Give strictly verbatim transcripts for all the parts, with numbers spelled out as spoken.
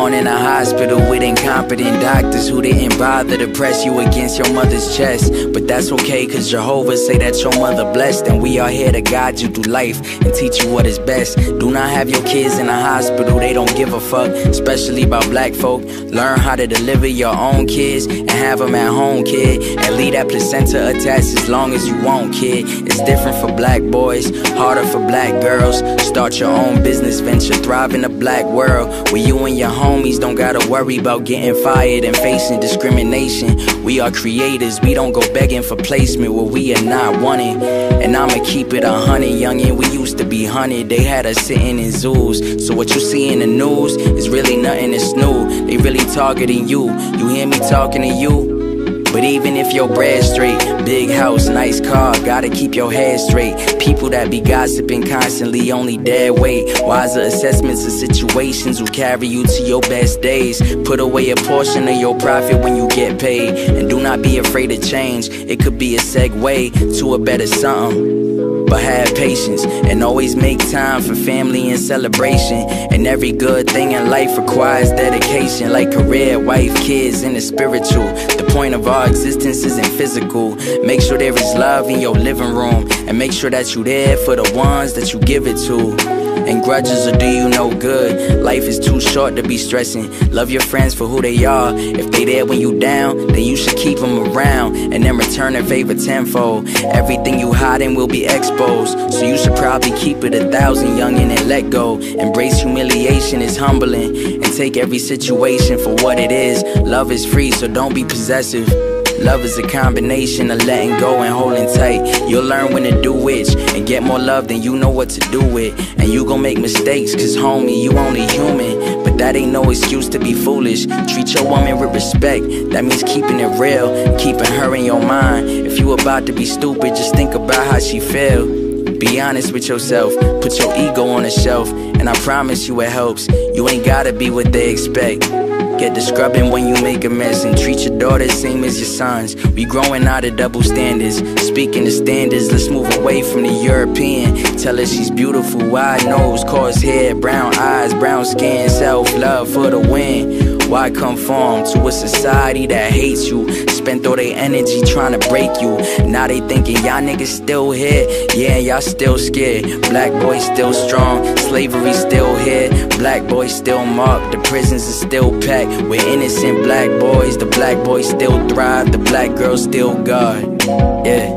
Born in a hospital with incompetent doctors who didn't bother to press you against your mother's chest. But that's okay, cause Jehovah say that your mother blessed, and we are here to guide you through life and teach you what is best. Do not have your kids in a hospital, they don't give a fuck, especially about black folk. Learn how to deliver your own kids and have them at home, kid, and leave that placenta attached as long as you want, kid. It's different for black boys, harder for black girls. Start your own business venture, thrive in a black world where you and your homies don't gotta worry about getting fired and facing discrimination. We are creators, we don't go begging for placement where we are not wanted. And I'ma keep it a hundred, youngin', we used to be hunted. They had us sitting in zoos, so what you see in the news is really nothing that's new. They really targeting you, you hear me talking to you? But even if your bread's straight, big house, nice car, gotta keep your head straight. People that be gossiping constantly only dead weight. Wiser assessments of situations will carry you to your best days. Put away a portion of your profit when you get paid, and do not be afraid to change. It could be a segue to a better something. But have patience and always make time for family and celebration. And every good thing in life requires dedication, like career, wife, kids, and the spiritual. The point of our existence isn't physical. Make sure there is love in your living room, and make sure that you're there for the ones that you give it to. And grudges will do you no good. Life is too short to be stressing. Love your friends for who they are. If they there when you down, then you should keep them around, and then return their favor tenfold. Everything you hiding will be exposed, so you should probably keep it a thousand, youngin', and let go. Embrace humiliation, it's humbling, and take every situation for what it is. Love is free, so don't be possessive. Love is a combination of letting go and holding tight. You'll learn when to do which, and get more love than you know what to do with. And you gon' make mistakes, cause homie, you only human. But that ain't no excuse to be foolish. Treat your woman with respect, that means keeping it real, keeping her in your mind. If you about to be stupid, just think about how she feel. Be honest with yourself, put your ego on the shelf, and I promise you it helps. You ain't gotta be what they expect. Get the scrubbing when you make a mess, and treat your daughter same as your sons. We growing out of double standards, speaking the standards. Let's move away from the European. Tell her she's beautiful, wide nose, coarse hair, brown eyes, brown skin, self-love for the win. Why conform to a society that hates you? Spent all their energy trying to break you. Now they thinking y'all niggas still here. Yeah, y'all still scared. Black boys still strong, slavery still here. Black boys still marked, the prisons are still packed with innocent black boys. The black boys still thrive, the black girls still guard. Yeah,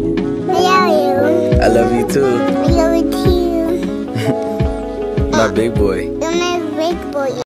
I love you. I love you too. I love you too. My big boy. You're my big boy.